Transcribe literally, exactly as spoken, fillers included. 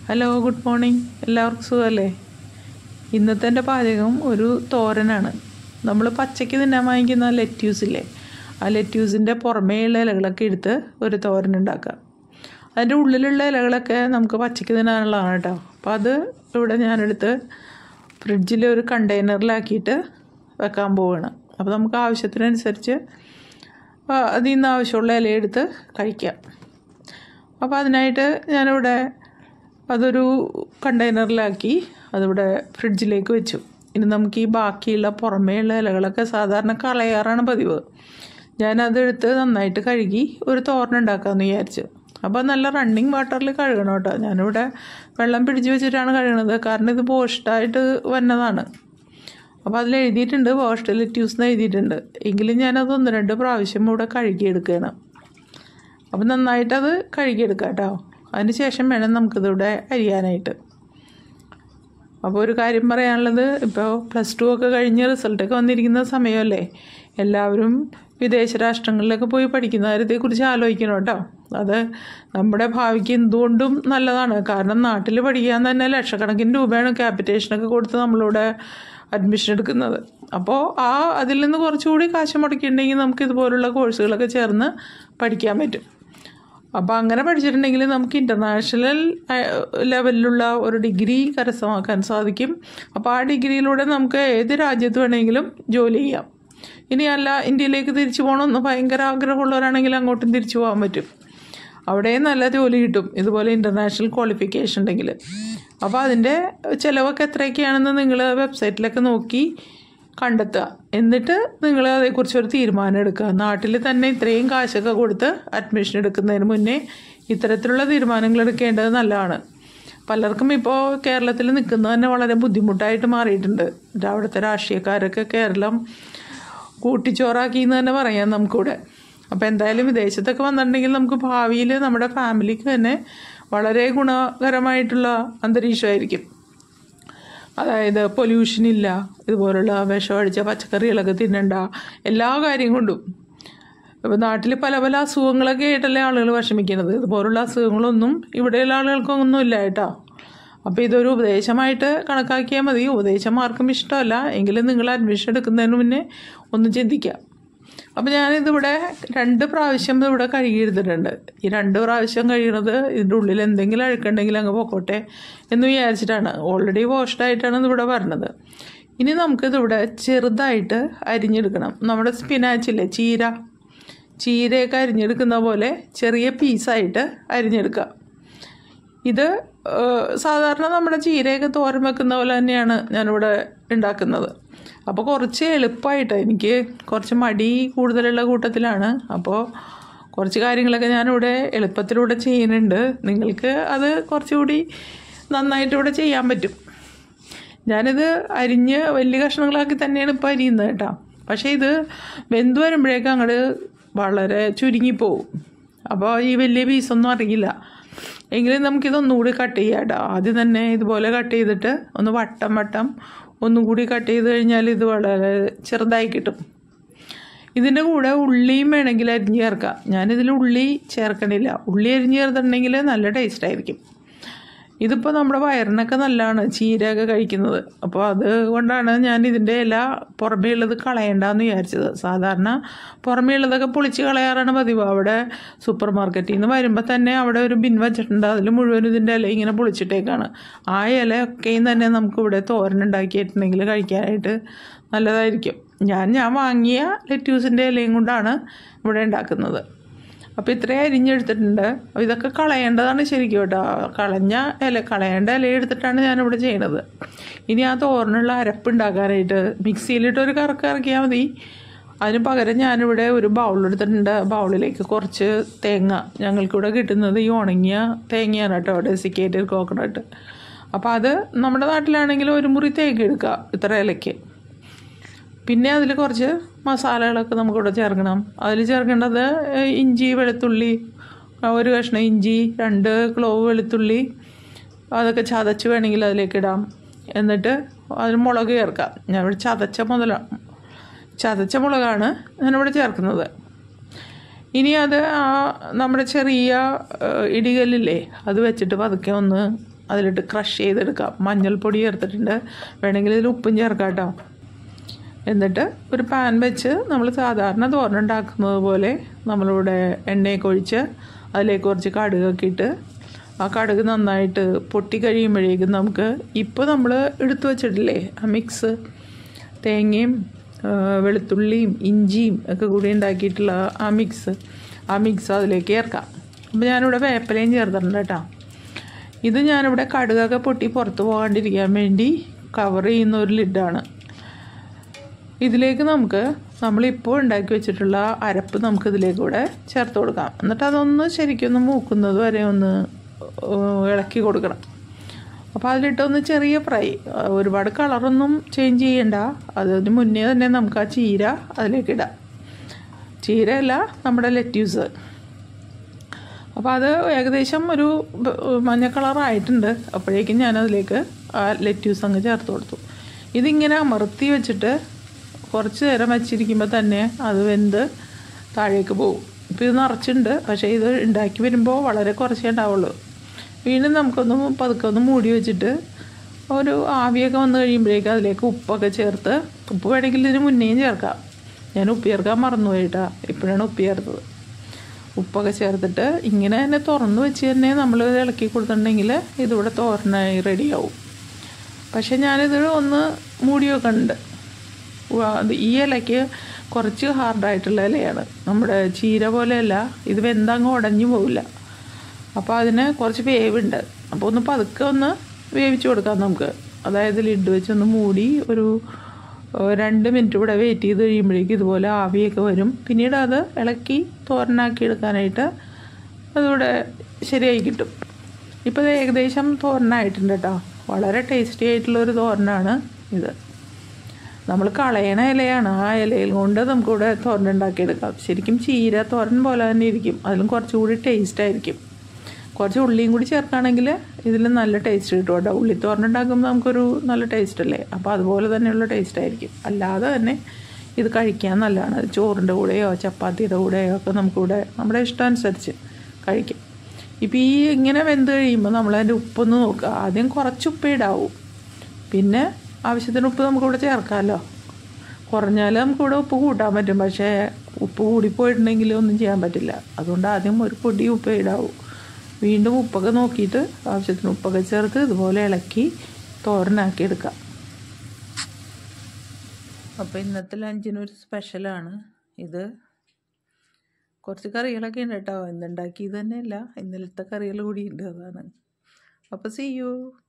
Hello, good morning. എല്ലാവർക്കും സുഖമല്ലേ? ഇന്നത്തെ എൻ്റെ പാചകം ഒരു തോരനാണ്. നമ്മൾ പച്ചയ്ക്ക് തിന്നാൻ വാങ്ങിക്കുന്ന ലെറ്റ്യൂസില്ലേ, ആ ലെറ്റ്യൂസിൻ്റെ പുറമേയുള്ള ഇലകളൊക്കെ എടുത്ത് ഒരു തോരൻ ഉണ്ടാക്കാം. അതിൻ്റെ ഉള്ളിലുള്ള ഇലകളൊക്കെ നമുക്ക് പച്ചയ്ക്ക് തിന്നാനുള്ളതാണ് കേട്ടോ. അപ്പോൾ അത് ഇവിടെ ഞാനെടുത്ത് ഫ്രിഡ്ജിൽ ഒരു കണ്ടെയ്നറിലാക്കിയിട്ട് വെക്കാൻ പോവുകയാണ്. അപ്പോൾ നമുക്ക് ആവശ്യത്തിനനുസരിച്ച് അതിൽ നിന്ന് ആവശ്യമുള്ള ഇലയെടുത്ത് കഴിക്കാം. അപ്പോൾ അതിനായിട്ട് ഞാനിവിടെ അതൊരു കണ്ടെയ്നറിലാക്കി അതിവിടെ ഫ്രിഡ്ജിലേക്ക് വെച്ചു. ഇനി നമുക്ക് ഈ ബാക്കിയുള്ള പുറമേയുള്ള ഇലകളൊക്കെ സാധാരണ കളയാറാണ് പതിവ്. ഞാനതെടുത്ത് നന്നായിട്ട് കഴുകി ഒരു തോരൻ ഉണ്ടാക്കാമെന്ന് വിചാരിച്ചു. അപ്പോൾ നല്ല റണ്ണിങ് വാട്ടറിൽ കഴുകണം കേട്ടോ. ഞാനിവിടെ വെള്ളം പിടിച്ച് വെച്ചിട്ടാണ് കഴുകണത്, കാരണം ഇത് പോസ്റ്റായിട്ട് വന്നതാണ്. അപ്പോൾ അതിൽ എഴുതിയിട്ടുണ്ട് പോസ്റ്റ് ലെറ്റ്യൂസ് എന്ന് എഴുതിയിട്ടുണ്ട്. എങ്കിലും ഞാനത് ഒന്ന് രണ്ട് പ്രാവശ്യം ഇവിടെ കഴുകിയെടുക്കുകയാണ്. അപ്പോൾ നന്നായിട്ടത് കഴുകിയെടുക്കാം കേട്ടോ. അതിന് ശേഷം വേണം നമുക്കിതിവിടെ അരിയാനായിട്ട്. അപ്പോൾ ഒരു കാര്യം പറയാനുള്ളത്, ഇപ്പോൾ പ്ലസ് ടു ഒക്കെ കഴിഞ്ഞ് റിസൾട്ടൊക്കെ വന്നിരിക്കുന്ന സമയമല്ലേ, എല്ലാവരും വിദേശ രാഷ്ട്രങ്ങളിലൊക്കെ പോയി പഠിക്കുന്ന കാര്യത്തെക്കുറിച്ച് ആലോചിക്കണം കേട്ടോ. അത് നമ്മുടെ ഭാവിക്ക് എന്തുകൊണ്ടും നല്ലതാണ്. കാരണം നാട്ടിൽ പഠിക്കാൻ തന്നെ ലക്ഷക്കണക്കിന് രൂപയാണ് ക്യാപിറ്റേഷനൊക്കെ കൊടുത്ത് നമ്മളിവിടെ അഡ്മിഷൻ എടുക്കുന്നത്. അപ്പോൾ ആ അതിൽ നിന്ന് കുറച്ചുകൂടി കാശ് മുടക്കിയിട്ടുണ്ടെങ്കിൽ നമുക്ക് ഇതുപോലുള്ള കോഴ്സുകളൊക്കെ ചേർന്ന് പഠിക്കാൻ പറ്റും. അപ്പോൾ അങ്ങനെ പഠിച്ചിട്ടുണ്ടെങ്കിൽ നമുക്ക് ഇൻ്റർനാഷണൽ ലെവലിലുള്ള ഒരു ഡിഗ്രി കരസ്ഥമാക്കാൻ സാധിക്കും. അപ്പോൾ ആ ഡിഗ്രിയിലൂടെ നമുക്ക് ഏത് രാജ്യത്ത് വേണമെങ്കിലും ജോലി ചെയ്യാം. ഇനി അല്ല, ഇന്ത്യയിലേക്ക് തിരിച്ചു പോകണമെന്ന് ഭയങ്കര ആഗ്രഹമുള്ളവരാണെങ്കിൽ അങ്ങോട്ടും തിരിച്ചു പോകാൻ പറ്റും. അവിടെയും നല്ല ജോലി കിട്ടും ഇതുപോലെ ഇൻ്റർനാഷണൽ ക്വാളിഫിക്കേഷൻ ഉണ്ടെങ്കിൽ. അപ്പോൾ അതിൻ്റെ ചിലവൊക്കെ എത്രയൊക്കെയാണെന്ന് നിങ്ങൾ വെബ്സൈറ്റിലൊക്കെ നോക്കി കണ്ടെത്തുക. എന്നിട്ട് നിങ്ങൾ അതേക്കുറിച്ചൊരു തീരുമാനം എടുക്കുക. നാട്ടിൽ തന്നെ ഇത്രയും കാശൊക്കെ കൊടുത്ത് അഡ്മിഷൻ എടുക്കുന്നതിന് മുന്നേ ഇത്തരത്തിലുള്ള തീരുമാനങ്ങൾ എടുക്കേണ്ടത് നല്ലതാണ്. പലർക്കും ഇപ്പോൾ കേരളത്തിൽ നിൽക്കുന്നത് തന്നെ വളരെ ബുദ്ധിമുട്ടായിട്ട് മാറിയിട്ടുണ്ട്. അവിടുത്തെ രാഷ്ട്രീയക്കാരൊക്കെ കേരളം കൂട്ടിച്ചോറാക്കി എന്ന് തന്നെ പറയാം നമുക്കിവിടെ. അപ്പോൾ എന്തായാലും വിദേശത്തൊക്കെ വന്നിട്ടുണ്ടെങ്കിൽ നമുക്ക് ഭാവിയിൽ നമ്മുടെ ഫാമിലിക്ക് തന്നെ വളരെ ഗുണകരമായിട്ടുള്ള അന്തരീക്ഷമായിരിക്കും. അതായത് പൊല്യൂഷനില്ല, ഇതുപോലുള്ള വിഷം അടിച്ച പച്ചക്കറികളൊക്കെ തിന്നണ്ട, എല്ലാ കാര്യം കൊണ്ടും. ഇപ്പോൾ നാട്ടിൽ പല പല അസുഖങ്ങളൊക്കെ ആയിട്ടല്ലേ ആളുകൾ വിഷമിക്കുന്നത്. ഇതുപോലുള്ള അസുഖങ്ങളൊന്നും ഇവിടെയുള്ള ആളുകൾക്കൊന്നും ഇല്ല കേട്ടോ. അപ്പോൾ ഇതൊരു ഉപദേശമായിട്ട് കണക്കാക്കിയാൽ മതി. ഉപദേശം ആർക്കും ഇഷ്ടമല്ല, എങ്കിലും നിങ്ങൾ അഡ്മിഷൻ എടുക്കുന്നതിന് മുന്നേ ഒന്ന് ചിന്തിക്കുക. അപ്പോൾ ഞാനിതിവിടെ രണ്ട് പ്രാവശ്യം ഇവിടെ കഴുകിയെടുത്തിട്ടുണ്ട്. ഈ രണ്ട് പ്രാവശ്യം കഴിയണത് ഇതിൻ്റെ ഉള്ളിൽ എന്തെങ്കിലും അഴുക്കുണ്ടെങ്കിൽ അങ്ങ് പൊക്കോട്ടെ എന്ന് വിചാരിച്ചിട്ടാണ്. ഓൾറെഡി വാഷ്ഡായിട്ടാണ് ഇതിവിടെ പറഞ്ഞത്. ഇനി നമുക്കിതിവിടെ ചെറുതായിട്ട് അരിഞ്ഞെടുക്കണം. നമ്മുടെ സ്പിനാച്ചില്ലേ, ചീര ചീരയൊക്കെ അരിഞ്ഞെടുക്കുന്ന പോലെ ചെറിയ പീസായിട്ട് അരിഞ്ഞെടുക്കുക. ഇത് സാധാരണ നമ്മുടെ ചീരയൊക്കെ തോരൻ വെക്കുന്ന പോലെ തന്നെയാണ് ഞാനിവിടെ ഉണ്ടാക്കുന്നത്. അപ്പോൾ കുറച്ച് എളുപ്പമായിട്ട്, എനിക്ക് കുറച്ച് മടി കൂടുതലുള്ള കൂട്ടത്തിലാണ്. അപ്പോൾ കുറച്ച് കാര്യങ്ങളൊക്കെ ഞാനിവിടെ എളുപ്പത്തിലൂടെ ചെയ്യുന്നുണ്ട്. നിങ്ങൾക്ക് അത് കുറച്ചുകൂടി നന്നായിട്ട് ഇവിടെ ചെയ്യാൻ പറ്റും. ഞാനിത് അരിഞ്ഞ് വലിയ കഷ്ണങ്ങളാക്കി തന്നെയാണ് ഇപ്പോൾ അരിയുന്നത് കേട്ടോ. പക്ഷേ ഇത് വെന്ത് വരുമ്പോഴേക്കും അങ്ങോട്ട് വളരെ ചുരുങ്ങിപ്പോവും. അപ്പോൾ ഈ വലിയ പീസൊന്നും അറിയില്ല. എങ്കിലും നമുക്കിതൊന്നുകൂടി കട്ട് ചെയ്യാം കേട്ടോ. ആദ്യം തന്നെ ഇതുപോലെ കട്ട് ചെയ്തിട്ട് ഒന്ന് വട്ടം വട്ടം ഒന്നും കൂടി കട്ട് ചെയ്ത് കഴിഞ്ഞാൽ ഇത് വളരെ ചെറുതായി കിട്ടും. ഇതിൻ്റെ കൂടെ ഉള്ളിയും വേണമെങ്കിൽ അരിഞ്ഞ് ചേർക്കാം. ഞാനിതിൽ ഉള്ളി ചേർക്കണില്ല. ഉള്ളി അരിഞ്ഞ് ചേർത്തിട്ടുണ്ടെങ്കിൽ നല്ല ടേസ്റ്റായിരിക്കും. ഇതിപ്പോൾ നമ്മുടെ വയറിനൊക്കെ നല്ലതാണ് ചീരയൊക്കെ കഴിക്കുന്നത്. അപ്പോൾ അതുകൊണ്ടാണ് ഞാൻ ഇതിൻ്റെ ഇല പുറമേ ഉള്ളത് കളയണ്ടെന്ന് വിചാരിച്ചത്. സാധാരണ പുറമേ ഉള്ളതൊക്കെ പൊളിച്ച് കളയാറാണ് പതിവ്. അവിടെ സൂപ്പർ മാർക്കറ്റിൽ നിന്ന് വരുമ്പോൾ തന്നെ അവിടെ ഒരു ബിൻ വെച്ചിട്ടുണ്ട്, അതിൽ മുഴുവൻ ഇതിൻ്റെ ഇല ഇങ്ങനെ പൊളിച്ചിട്ടേക്കാണ്. ആ ഇലയൊക്കെയും തന്നെ നമുക്കിവിടെ തോരനുണ്ടാക്കിയിട്ടുണ്ടെങ്കിൽ കഴിക്കാനായിട്ട് നല്ലതായിരിക്കും. ഞാൻ ഞാൻ വാങ്ങിയ ലെറ്റ്യൂസിൻ്റെ ഇലയും കൊണ്ടാണ് ഇവിടെ ഉണ്ടാക്കുന്നത്. അപ്പോൾ ഇത്രയും അരിഞ്ഞെടുത്തിട്ടുണ്ട്. അപ്പോൾ ഇതൊക്കെ കളയേണ്ടതാണ് ശരിക്കും കേട്ടോ. കളഞ്ഞ ഇല കളയേണ്ട ഇല എടുത്തിട്ടാണ് ഞാനിവിടെ ചെയ്യണത്. ഇനി ആ തോരനുള്ള അരപ്പുണ്ടാക്കാനായിട്ട് മിക്സിയിലിട്ടൊരു കറക്ക് ഇറക്കിയാൽ മതി. അതിന് പകരം ഞാനിവിടെ ഒരു ബൗളെടുത്തിട്ടുണ്ട്. ബൗളിലേക്ക് കുറച്ച് തേങ്ങ, ഞങ്ങൾക്കിവിടെ കിട്ടുന്നത് ഈ ഉണങ്ങിയ തേങ്ങയാണ് കേട്ടോ, ഡെസിക്കേറ്റഡ് കോക്കനട്ട്. അപ്പോൾ അത് നമ്മുടെ നാട്ടിലാണെങ്കിൽ ഒരു മുറി തേങ്ങ എടുക്കുക ഇത്ര ഇലയ്ക്ക്. പിന്നെ അതിൽ കുറച്ച് മസാലകളൊക്കെ നമുക്കിവിടെ ചേർക്കണം. അതിൽ ചേർക്കേണ്ടത് ഇഞ്ചി, വെളുത്തുള്ളി, ഒരു കഷ്ണം ഇഞ്ചി, രണ്ട് ക്ലോവ് വെളുത്തുള്ളി, അതൊക്കെ ചതച്ച് വേണമെങ്കിൽ അതിലേക്ക് ഇടാം. എന്നിട്ട് അതിന് മുളക് ചേർക്കാം. ഞാനിവിടെ ചതച്ച മുതല ചതച്ച മുളകാണ് ഞാനിവിടെ ചേർക്കുന്നത്. ഇനി അത് നമ്മുടെ ചെറിയ ഇടികല്ലില്ലേ അത് വെച്ചിട്ട് പതുക്കെ ഒന്ന് അതിലിട്ട് ക്രഷ് ചെയ്തെടുക്കാം. മഞ്ഞൾപ്പൊടി ചേർത്തിട്ടുണ്ട്, വേണമെങ്കിൽ ഇതിൽ ഉപ്പും ചേർക്കാം കേട്ടോ. എന്നിട്ട് ഒരു പാൻ വെച്ച് നമ്മൾ സാധാരണ തോരൻ ഉണ്ടാക്കുന്നത് പോലെ നമ്മളിവിടെ എണ്ണയൊക്കെ ഒഴിച്ച് അതിലേക്ക് കുറച്ച് കടുകൊക്കെ ഇട്ട് ആ കടുക് നന്നായിട്ട് പൊട്ടി കഴിയുമ്പോഴേക്കും നമുക്ക് ഇപ്പോൾ നമ്മൾ എടുത്തു വച്ചിട്ടില്ലേ ആ മിക്സ്, തേങ്ങയും വെളുത്തുള്ളിയും ഇഞ്ചിയും ഒക്കെ കൂടി ഉണ്ടാക്കിയിട്ടുള്ള ആ മിക്സ് ആ മിക്സ് അതിലേക്ക് ചേർക്കാം. അപ്പോൾ ഞാനിവിടെ വേപ്പിലയും ചേർത്തിട്ടുണ്ട് കേട്ടോ. ഇത് ഞാനിവിടെ കടുകൊക്കെ പൊട്ടി പുറത്ത് പോകാണ്ടിരിക്കാൻ വേണ്ടി കവർ ചെയ്യുന്ന ഒരു ലിഡാണ്. ഇതിലേക്ക് നമുക്ക് നമ്മളിപ്പോൾ ഉണ്ടാക്കി വെച്ചിട്ടുള്ള അരപ്പ് നമുക്ക് ഇതിലേക്ക് കൂടെ ചേർത്ത് കൊടുക്കാം. എന്നിട്ട് അതൊന്ന് ശരിക്കൊന്ന് മൂക്കുന്നത് വരെ ഒന്ന് ഇളക്കി കൊടുക്കണം. അപ്പോൾ അതിലിട്ടൊന്ന് ചെറിയ ഫ്രൈ, ഒരുപാട് കളറൊന്നും ചേഞ്ച് ചെയ്യണ്ട. അതിന് മുന്നേ തന്നെ നമുക്ക് ആ ചീര അതിലേക്ക് ഇടാം. ചീരയല്ല, നമ്മുടെ ലെറ്റ്യൂസ്. അപ്പോൾ അത് ഏകദേശം ഒരു മഞ്ഞ കളറായിട്ടുണ്ട്. അപ്പോഴേക്കും ഞാനതിലേക്ക് ആ ലെറ്റ്യൂസ് അങ്ങ് ചേർത്ത് കൊടുത്തു. ഇതിങ്ങനെ അമർത്തി വെച്ചിട്ട് കുറച്ച് നേരം വെച്ചിരിക്കുമ്പോൾ തന്നെ അത് വെന്ത് താഴേക്ക് പോകും. ഇപ്പോൾ ഇത് നിറച്ചുണ്ട്, പക്ഷേ ഇത് ഉണ്ടാക്കി വരുമ്പോൾ വളരെ കുറച്ചേ ഉണ്ടാവുള്ളൂ. വീണ്ടും നമുക്കൊന്ന് പതുക്കെ ഒന്ന് മൂടി വെച്ചിട്ട് ഒരു ആവിയൊക്കെ വന്നു കഴിയുമ്പോഴേക്കും അതിലേക്ക് ഉപ്പൊക്കെ ചേർത്ത്, ഉപ്പ് വേണമെങ്കിൽ ഇതിന് മുന്നേയും ചേർക്കാം. ഞാൻ ഉപ്പ് ചേർക്കാൻ മറന്നുപോയിട്ടാ, ഇപ്പോഴാണ് ഉപ്പ് ചേർത്തത്. ഉപ്പൊക്കെ ചേർത്തിട്ട് ഇങ്ങനെ തന്നെ തുറന്ന് വെച്ച് തന്നെ നമ്മൾ ഇളക്കി കൊടുത്തിട്ടുണ്ടെങ്കിൽ ഇതിവിടെ തോരനായി റെഡിയാവും. പക്ഷേ ഞാനിത് ഒന്ന് മൂടി വെക്കുന്നുണ്ട്. ഈ ഇലയ്ക്ക് കുറച്ച് ഹാർഡായിട്ടുള്ള ഇലയാണ്, നമ്മുടെ ചീര പോലെയല്ല. ഇത് വെന്തങ്ങ് ഉടഞ്ഞു പോവില്ല. അപ്പോൾ അതിന് കുറച്ച് വേവുണ്ട്. അപ്പോൾ ഒന്ന് പതുക്കെ ഒന്ന് വേവിച്ച് കൊടുക്കാം നമുക്ക്. അതായത് ലിഡ് വെച്ചൊന്ന് മൂടി ഒരു രണ്ട് മിനിറ്റ് ഇവിടെ വെയിറ്റ് ചെയ്ത് കഴിയുമ്പോഴേക്കും ഇതുപോലെ ആവിയൊക്കെ വരും. പിന്നീട് അത് ഇളക്കി തോരനാക്കി എടുക്കാനായിട്ട് അതിവിടെ ശരിയായി കിട്ടും. ഇപ്പോൾ ഇത് ഏകദേശം തോരനായിട്ടുണ്ട് കേട്ടോ. വളരെ ടേസ്റ്റി ആയിട്ടുള്ളൊരു തോരനാണ് ഇത്. നമ്മൾ കളയണ ഇലയാണ്, ആ ഇലയിൽ കൊണ്ട് നമുക്കിവിടെ തോരൻ ഉണ്ടാക്കിയെടുക്കാം. ശരിക്കും ചീര തോരൻ പോലെ തന്നെ ഇരിക്കും, അതിലും കുറച്ചുകൂടി ടേസ്റ്റ് ആയിരിക്കും. കുറച്ച് ഉള്ളിയും കൂടി ചേർക്കുകയാണെങ്കിൽ ഇതിൽ നല്ല ടേസ്റ്റ് കിട്ടും കേട്ടോ. ഉള്ളി തോരൻ ഉണ്ടാക്കുമ്പോൾ നമുക്കൊരു നല്ല ടേസ്റ്റ് അല്ലേ, അപ്പോൾ അതുപോലെ തന്നെയുള്ള ടേസ്റ്റ് ആയിരിക്കും. അല്ലാതെ തന്നെ ഇത് കഴിക്കാൻ നല്ലതാണ്. ചോറിൻ്റെ കൂടെയോ ചപ്പാത്തിയുടെ കൂടെയോ ഒക്കെ നമുക്കിവിടെ നമ്മുടെ ഇഷ്ടമനുസരിച്ച് കഴിക്കാം. ഇപ്പോൾ ഈ ഇങ്ങനെ വെന്ത് കഴിയുമ്പോൾ നമ്മളതിൻ്റെ ഉപ്പൊന്ന് നോക്കുക. ആദ്യം കുറച്ച് ഉപ്പേ ഇടാവും, പിന്നെ ആവശ്യത്തിന് ഉപ്പ് നമുക്കിവിടെ ചേർക്കാമല്ലോ. കുറഞ്ഞാൽ നമുക്കിവിടെ ഉപ്പ് കൂട്ടാൻ പറ്റും, പക്ഷേ ഉപ്പ് കൂടിപ്പോയിട്ടുണ്ടെങ്കിൽ ഒന്നും ചെയ്യാൻ പറ്റില്ല. അതുകൊണ്ട് ആദ്യം ഒരു പൊടി ഉപ്പ് ഇടാവും. വീണ്ടും ഉപ്പൊക്കെ നോക്കിയിട്ട് ആവശ്യത്തിന് ഉപ്പൊക്കെ ചേർത്ത് ഇതുപോലെ ഇളക്കി തോരനാക്കി എടുക്കാം. അപ്പോൾ ഇന്നത്തെ ലഞ്ചിനൊരു സ്പെഷ്യലാണ് ഇത്. കുറച്ച് കറികളൊക്കെ ഉണ്ട് കേട്ടോ. ഇന്നുണ്ടാക്കിയത് തന്നെയല്ല, ഇന്നലത്തെ കറികൾ കൂടി ഉണ്ട്, അതാണ്. അപ്പോൾ സീ യു.